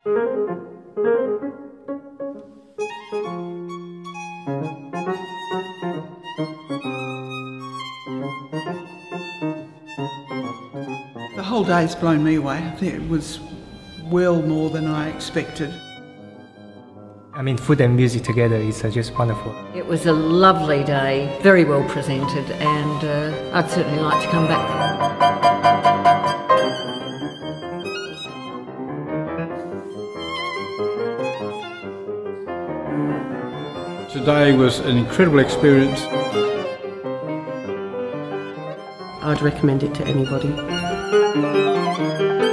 The whole day's blown me away. I think it was well more than I expected. I mean, food and music together is just wonderful. It was a lovely day, very well presented, and I'd certainly like to come back. Today was an incredible experience. I'd recommend it to anybody.